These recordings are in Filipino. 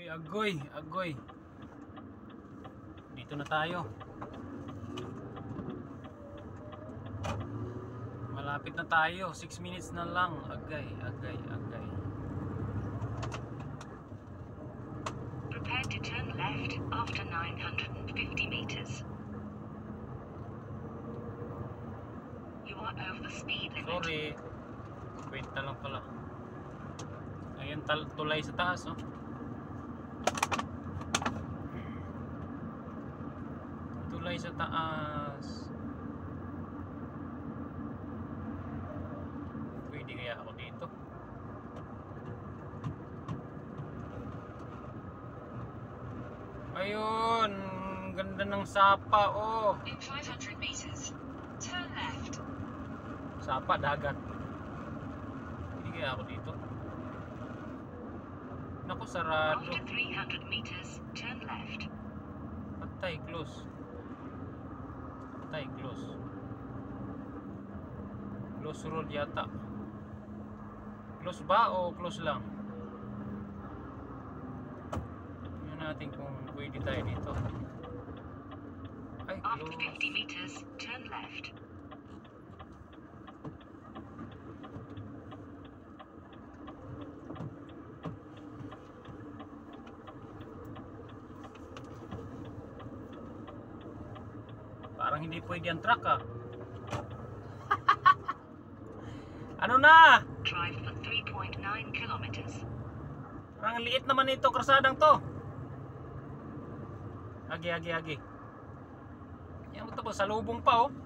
Agoy, agoy. Dito na tayo. Malapit na tayo. 6 minutes na lang. Agay, agay, agay. Prepare to turn left after 950 meters. You are over the speed limit. Sorry. Wait na lang pala. Ayan, tulay sa taas, oh. Tulay sa taas. Pwede kaya ako dito? Ayun, ganda ng sapa, oh. In 500 meters, turn left. Sapa, dagat. Pwede kaya ako dito? Naku, sarado. After 300 meters, turn left. Patay, close. Patay, close. Close road yata. Close ba o close lang? Tingnan natin kung pwede tayo dito. Ay, After close. 50 meters, turn left. Parang hindi pwede ang truck, ah. Ano na? Drive for 3.9 kilometers. Parang liit naman ito, karsadang to. Agi, agi, agi. Yan mo ito po, salubong pa, oh.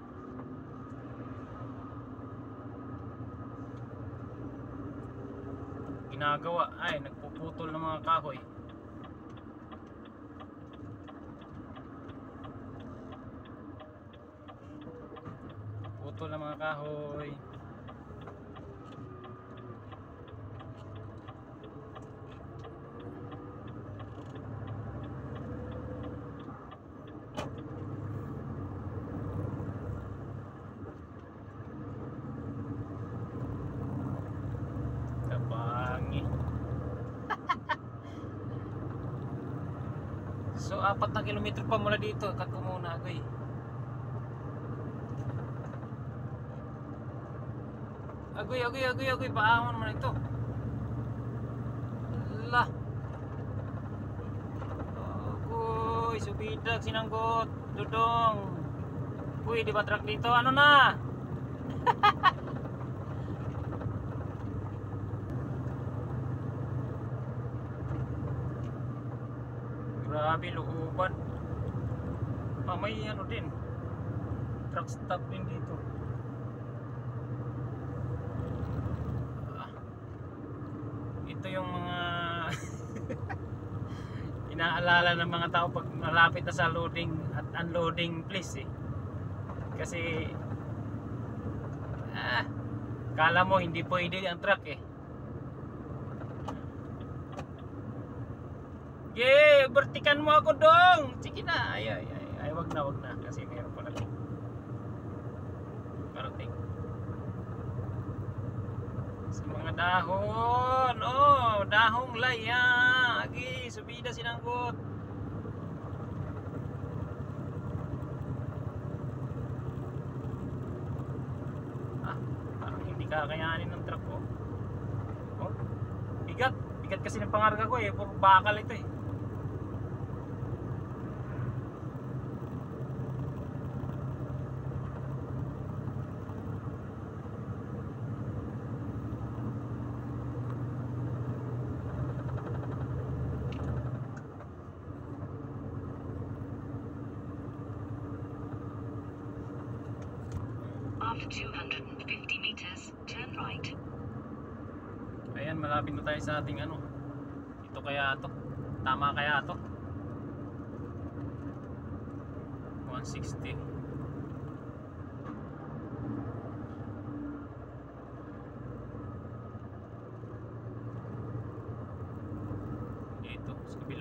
Ginagawa, ay, nagpuputol ng mga kahoy. Putol ng mga kahoy. Kabangi. So 4 na kilometro pa mula dito. Cut ko muna, agoy. Agoy, agoy, agoy, agoy. Paahon naman ito. Lah. Agoy, subidag, sinanggot. Dudong. Uy, di ba truck dito? Ano na? Grabe, looban. May ano din. Truck stop din dito. Ito yung mga inaalala ng mga tao pag malapit na sa loading at unloading place, eh. Kasi kala mo hindi pwede ang truck, eh. Yay! Bertikan mo ako dong! Sige na! Ay, wag na. Kasi mayroon pa natin. Parating. Sa mga dahon. Oh, dahong laya. Agi, subida sinanggot. Parang hindi kakayanin ng truck, oh. Oh, bigat. Bigat kasi ng pangarga ko, eh. Puro bakal ito, eh. After 250 meters, turn right. Ayan, malapit na tayo sa ating ano. Ito kaya to. Tama kaya to. 160. Dito, sa kabila.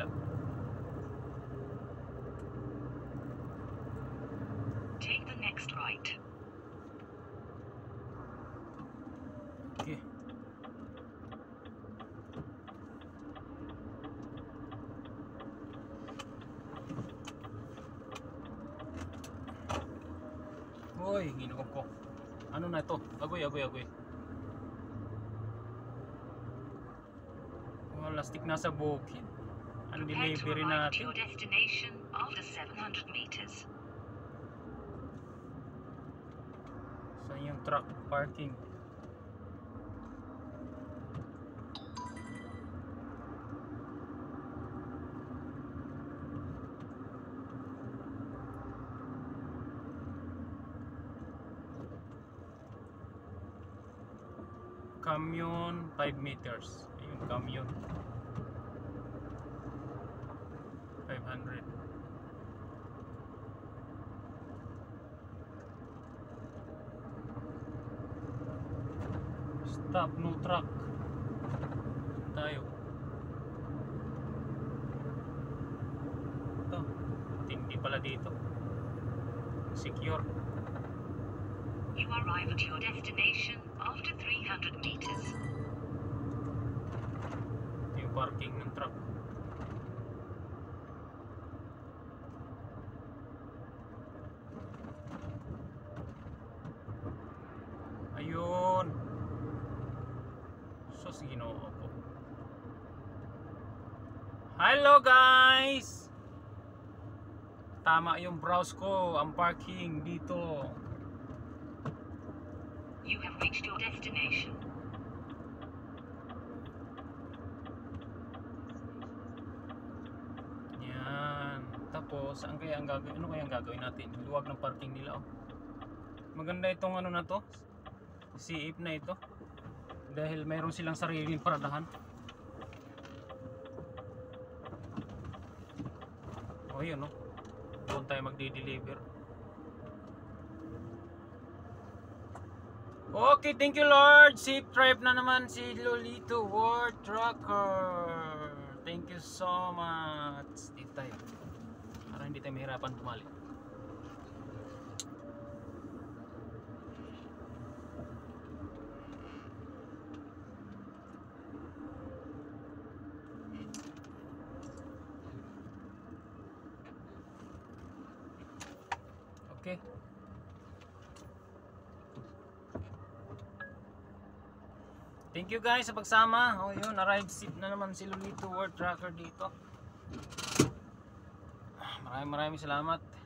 Take the next right. Okay. Oy, ginoo ko. Ano na ito? Agoy. Wala, stick na sa bukid. Ang Prepare to delivery arrive at natin. your destination after 700 meters. Saan yung truck parking? Kamyon 5 meters. Ayun, kamyon 500. Stop, no truck. Tayo. Ito, hindi pala dito. Secure. You arrive at your destination after 300 meters. Ito yung parking ng truck. Ayun. So, ginoo ko. Hello guys! Tama yung browse ko. Ang parking dito. You have reached your destination. Yan. Tapos, saan kaya ang gagawin? Ano kaya ang gagawin natin? Luwag ng parking nila. Oh. Maganda itong ano na to. CF na ito. Dahil mayroon silang sariling paradahan. O yun, no? Doon tayo magdi-deliver. Okay, thank you Lord. Safe drive na naman si Lolito World Trucker. Thank you so much. Dito tayo. Para hindi tayo mahirapan bumalik. Okay. Thank you guys sa pagsama. Oh, yun, arrive seat na naman si Lolito World Trucker dito. Maraming salamat.